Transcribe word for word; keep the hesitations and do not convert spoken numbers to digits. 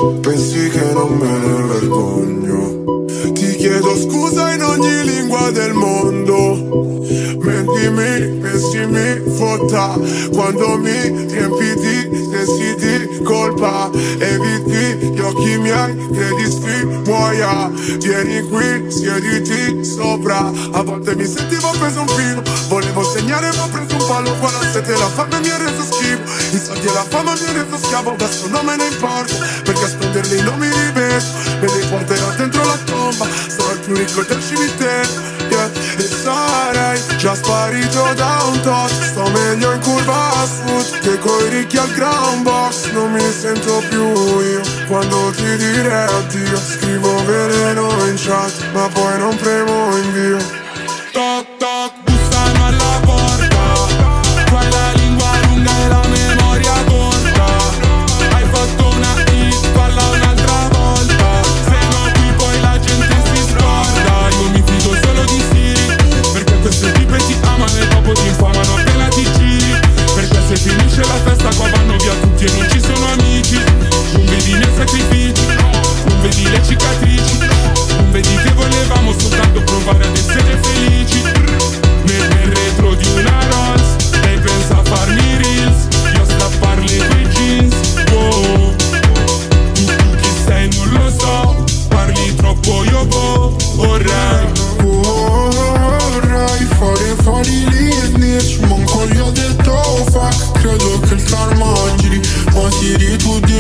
pensi che non me ne vergogno. Ti chiedo scusa in ogni lingua del mondo. Mentimi, pensi mi fotta quando mi riempi di sensi di colpa. Eviti gli occhi miei, credi sfi muoia. Vieni qui, siediti sopra. A volte mi sentivo preso un filo, volevo segnare ma ho preso un palo. Qua la sete e la fame mi ha reso schifo. I soldi e la fama mi ha reso schiavo. Adesso non me ne importa, perché a spenderli non mi rivedo. Me li porterò dentro la tomba, sarò il più ricco del cimitero, yeah. E sarei già sparito da un tot. Sto meglio in curva a sud che coi ricchi al ground box. Non mi sento più io quando ti direi addio. Scrivo veleno in chat ma poi non premo invio. Toc toc, bussano alla porta. Fai la lingua lunga e la memoria corta. Hai fatto una hit, falla un'altra volta. Se no qui poi la gente si scorda. Io mi fido solo di Siri, perché queste tipe ti amano e dopo ti infamano appena ti giri. Perché se finisce la festa qua vanno via tutti e non ci sono amici. Non vedi i miei sacrifici, non vedi le cicatrici, non vedi che volevamo soltanto provare ad essere felici. Nel, nel retro di una Rolls, lei pensa a farmi reels, io a strapparle quei jeans. Wow, tu, tu chi sei non lo so, parli troppo io boh, vorrei. Vorrei fare fuori lì e snitch, manco gli ho detto fuck. Credo che il karma giri, ma tiri tu di